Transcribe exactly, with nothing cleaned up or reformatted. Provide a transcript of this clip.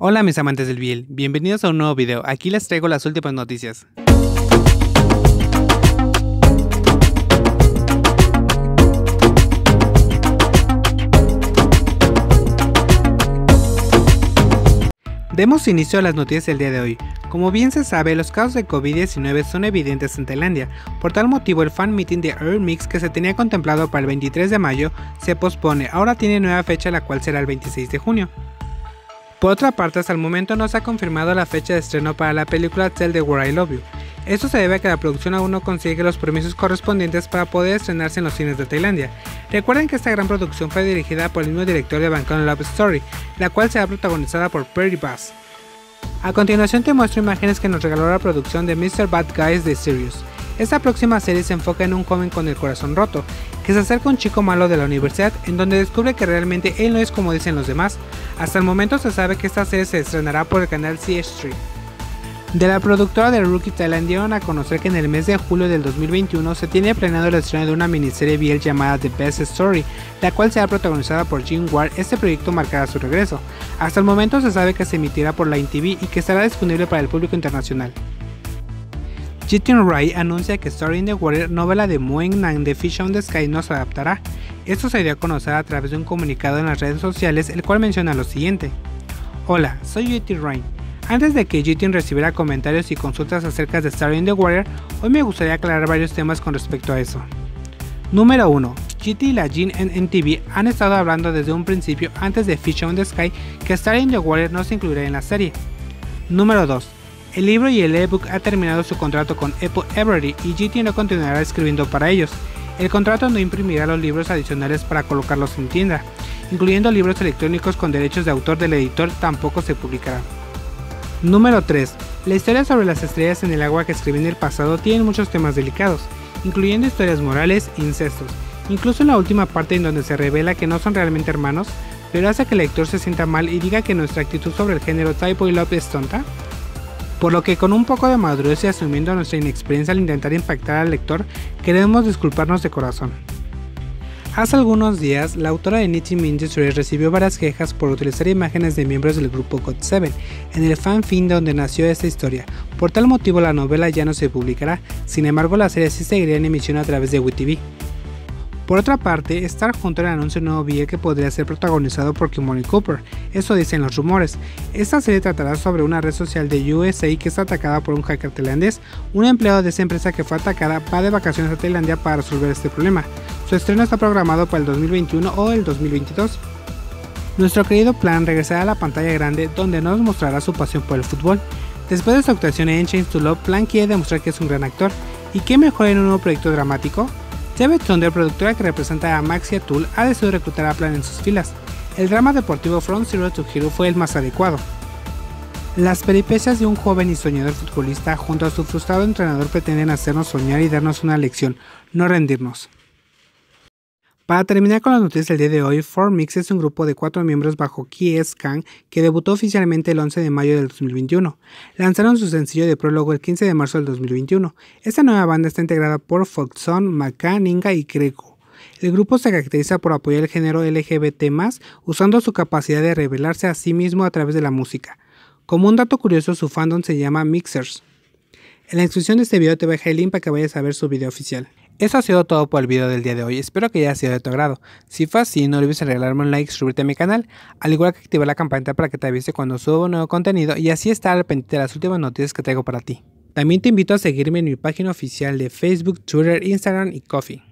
Hola mis amantes del B L, bienvenidos a un nuevo video, aquí les traigo las últimas noticias. Demos inicio a las noticias del día de hoy. Como bien se sabe, los casos de COVID diecinueve son evidentes en Tailandia. Por tal motivo, el fan meeting de Air Mix que se tenía contemplado para el veintitrés de mayo se pospone. Ahora tiene nueva fecha, la cual será el veintiséis de junio. Por otra parte, hasta el momento no se ha confirmado la fecha de estreno para la película Tell the World I Love You. Esto se debe a que la producción aún no consigue los permisos correspondientes para poder estrenarse en los cines de Tailandia. Recuerden que esta gran producción fue dirigida por el mismo director de Bangkok Love Story, la cual será protagonizada por Perry Bass. A continuación te muestro imágenes que nos regaló la producción de mister Bad Guys de Sirius. Esta próxima serie se enfoca en un joven con el corazón roto, que se acerca a un chico malo de la universidad en donde descubre que realmente él no es como dicen los demás. Hasta el momento se sabe que esta serie se estrenará por el canal C H tres. De la productora de Rookie Thailand dieron a conocer que en el mes de julio del dos mil veintiuno se tiene planeado el estreno de una miniserie B L llamada The Best Story, la cual será protagonizada por Jim Ward. Este proyecto marcará su regreso. Hasta el momento se sabe que se emitirá por Line T V y que estará disponible para el público internacional. Jitian Rai anuncia que Story in the Water, novela de Mueng Nang de Fish on the Sky, no se adaptará. Esto se dio a conocer a través de un comunicado en las redes sociales, el cual menciona lo siguiente: Hola, soy Jitian Rai. Antes de que Jitian recibiera comentarios y consultas acerca de Story in the Water, hoy me gustaría aclarar varios temas con respecto a eso. Número uno. Jiti y la Jin en M T V han estado hablando desde un principio, antes de Fish on the Sky, que Story in the Water no se incluirá en la serie. Número dos. El libro y el ebook ha terminado su contrato con Apple Every y Jiti no continuará escribiendo para ellos. El contrato no imprimirá los libros adicionales para colocarlos en tienda, incluyendo libros electrónicos con derechos de autor del editor, tampoco se publicará. Número tres. La historia sobre las estrellas en el agua que escribí en el pasado tiene muchos temas delicados, incluyendo historias morales e incestos, incluso en la última parte en donde se revela que no son realmente hermanos, pero hace que el lector se sienta mal y diga que nuestra actitud sobre el género Thai Boy Love es tonta. Por lo que con un poco de madurez y asumiendo nuestra inexperiencia al intentar impactar al lector, queremos disculparnos de corazón. Hace algunos días, la autora de Knitting Industry recibió varias quejas por utilizar imágenes de miembros del grupo God seven en el fanfic donde nació esta historia. Por tal motivo la novela ya no se publicará, sin embargo la serie sí seguiría en emisión a través de W T V. Por otra parte, Star Hunter anuncia un nuevo V L que podría ser protagonizado por Kimberly Cooper, eso dicen los rumores. Esta serie tratará sobre una red social de U S A que está atacada por un hacker tailandés. Un empleado de esa empresa que fue atacada va de vacaciones a Tailandia para resolver este problema. Su estreno está programado para el dos mil veintiuno o el dos mil veintidós. Nuestro querido Plan regresará a la pantalla grande donde nos mostrará su pasión por el fútbol. Después de su actuación en Chains to Love, Plan quiere demostrar que es un gran actor. ¿Y qué mejor en un nuevo proyecto dramático? Seven Thunder, productora que representa a Max y Atul, ha decidido reclutar a Plan en sus filas. El drama deportivo From Zero to Hero fue el más adecuado. Las peripecias de un joven y soñador futbolista junto a su frustrado entrenador pretenden hacernos soñar y darnos una lección: no rendirnos. Para terminar con las noticias del día de hoy, four Mix es un grupo de cuatro miembros bajo K S Kang que debutó oficialmente el once de mayo del dos mil veintiuno. Lanzaron su sencillo de prólogo el quince de marzo del dos mil veintiuno. Esta nueva banda está integrada por Foxon, Maka, Ninga y Grego. El grupo se caracteriza por apoyar el género L G B T más, usando su capacidad de revelarse a sí mismo a través de la música. Como un dato curioso, su fandom se llama Mixers. En la descripción de este video te voy a dejar el link para que vayas a ver su video oficial. Eso ha sido todo por el video del día de hoy, espero que haya sido de tu agrado. Si fue así, no olvides regalarme un like y suscribirte a mi canal, al igual que activar la campanita para que te avise cuando subo nuevo contenido y así estar al pendiente de las últimas noticias que traigo para ti. También te invito a seguirme en mi página oficial de Facebook, Twitter, Instagram y Ko-fi.